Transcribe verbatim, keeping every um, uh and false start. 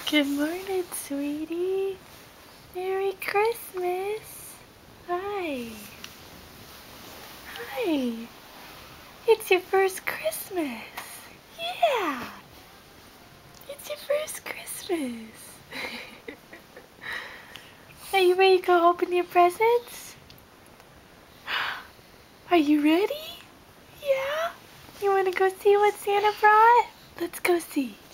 Good morning, sweetie. Merry Christmas. Hi. Hi. It's your first Christmas. Yeah. It's your first Christmas. Are you ready to go open your presents? Are you ready? Yeah? You want to go see what Santa brought? Let's go see.